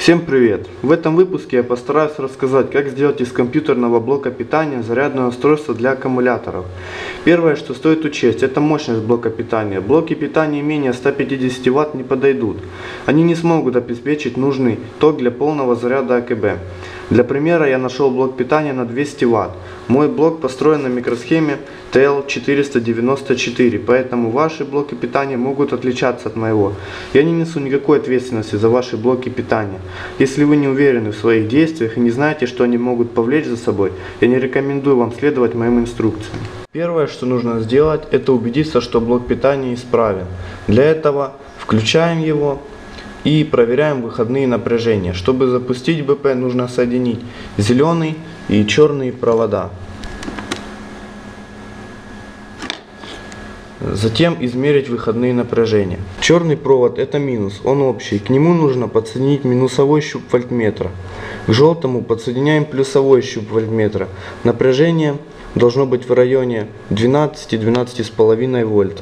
Всем привет! В этом выпуске я постараюсь рассказать, как сделать из компьютерного блока питания зарядное устройство для аккумуляторов. Первое, что стоит учесть, это мощность блока питания. Блоки питания менее 150 Вт не подойдут. Они не смогут обеспечить нужный ток для полного заряда АКБ. Для примера я нашел блок питания на 200 Вт. Мой блок построен на микросхеме TL494, поэтому ваши блоки питания могут отличаться от моего. Я не несу никакой ответственности за ваши блоки питания. Если вы не уверены в своих действиях и не знаете, что они могут повлечь за собой, я не рекомендую вам следовать моим инструкциям. Первое, что нужно сделать, это убедиться, что блок питания исправен. Для этого включаем его и проверяем выходные напряжения. Чтобы запустить БП, нужно соединить зеленый и черный провода. Затем измерить выходные напряжения. Черный провод — это минус, он общий. К нему нужно подсоединить минусовой щуп вольтметра. К желтому подсоединяем плюсовой щуп вольтметра. Напряжение должно быть в районе 12-12,5 вольт.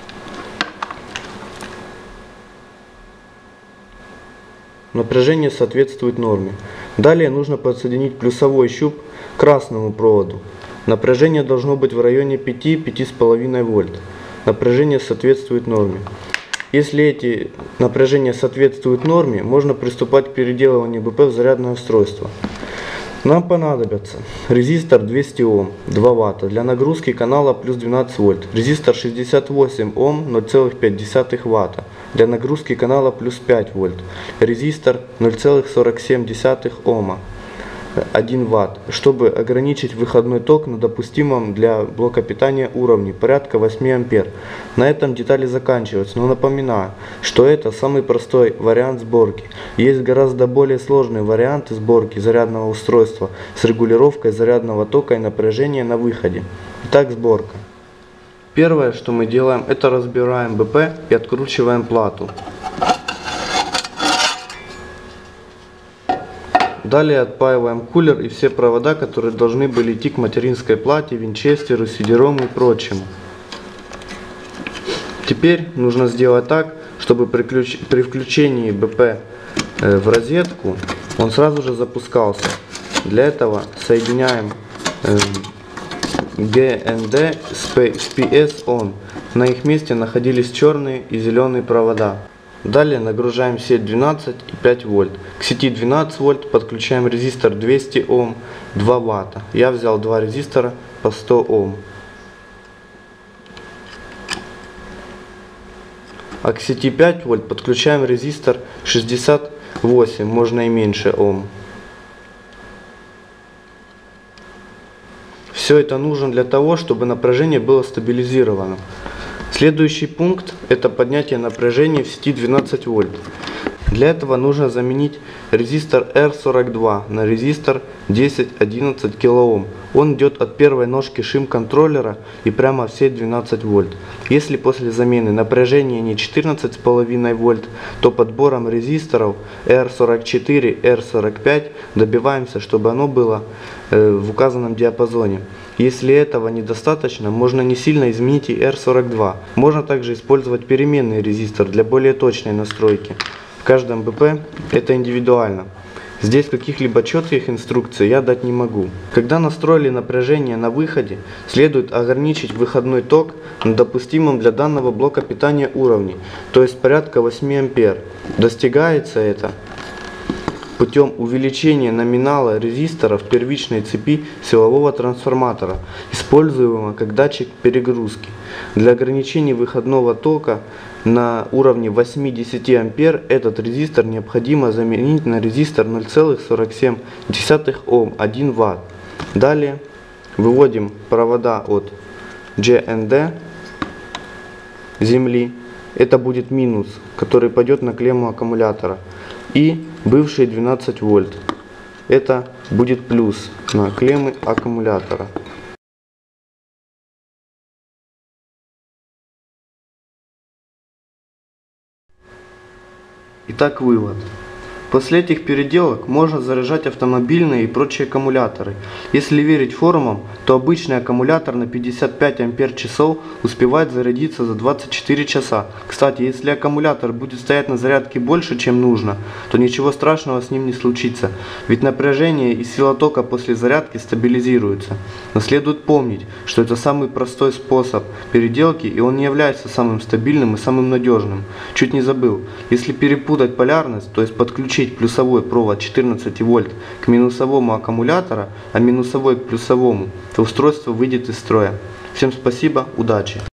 Напряжение соответствует норме. Далее нужно подсоединить плюсовой щуп к красному проводу. Напряжение должно быть в районе 5-5,5 вольт. Напряжение соответствует норме. Если эти напряжения соответствуют норме, можно приступать к переделыванию БП в зарядное устройство. Нам понадобится резистор 200 Ом 2 Вт для нагрузки канала плюс 12 вольт, резистор 68 Ом 0,5 Вт для нагрузки канала плюс 5 вольт, резистор 0,47 Ома 1 Вт, чтобы ограничить выходной ток на допустимом для блока питания уровне порядка 8 ампер. На этом детали заканчиваются, но напоминаю, что это самый простой вариант сборки. Есть гораздо более сложные варианты сборки зарядного устройства с регулировкой зарядного тока и напряжения на выходе. Итак, сборка. Первое, что мы делаем, это разбираем БП и откручиваем плату. Далее отпаиваем кулер и все провода, которые должны были идти к материнской плате, винчестеру, CD-ROM и прочему. Теперь нужно сделать так, чтобы при включении БП в розетку он сразу же запускался. Для этого соединяем GND с PS ON. На их месте находились черные и зеленые провода. Далее нагружаем сеть 12 и 5 вольт. К сети 12 вольт подключаем резистор 200 Ом 2 Вт. Я взял два резистора по 100 Ом. А к сети 5 вольт подключаем резистор 68, можно и меньше Ом. Все это нужно для того, чтобы напряжение было стабилизировано. Следующий пункт – это поднятие напряжения в сети 12 вольт. Для этого нужно заменить резистор R42 на резистор 10-11 кОм. Он идет от первой ножки шим-контроллера и прямо в сеть 12 вольт. Если после замены напряжение не 14,5 вольт, то подбором резисторов R44, R45 добиваемся, чтобы оно было в указанном диапазоне. Если этого недостаточно, можно не сильно изменить и R42. Можно также использовать переменный резистор для более точной настройки. В каждом БП это индивидуально. Здесь каких-либо четких инструкций я дать не могу. Когда настроили напряжение на выходе, следует ограничить выходной ток на допустимом для данного блока питания уровне, то есть порядка 8 ампер. Достигается это путем увеличения номинала резистора в первичной цепи силового трансформатора, используемого как датчик перегрузки. Для ограничения выходного тока на уровне 8-10 ампер этот резистор необходимо заменить на резистор 0,47 Ом 1 Вт. Далее выводим провода от GND земли, это будет минус, который пойдет на клемму аккумулятора, и бывшие 12 вольт, это будет плюс на клеммы аккумулятора. Итак, вывод. После этих переделок можно заряжать автомобильные и прочие аккумуляторы. Если верить форумам, то обычный аккумулятор на 55 ампер-часов успевает зарядиться за 24 часа. Кстати, если аккумулятор будет стоять на зарядке больше, чем нужно, то ничего страшного с ним не случится, ведь напряжение и сила тока после зарядки стабилизируются. Но следует помнить, что это самый простой способ переделки, и он не является самым стабильным и самым надежным. Чуть не забыл, если перепутать полярность, то есть подключить плюсовой провод 14 вольт к минусовому аккумулятора, а минусовой к плюсовому, то устройство выйдет из строя. Всем спасибо, удачи!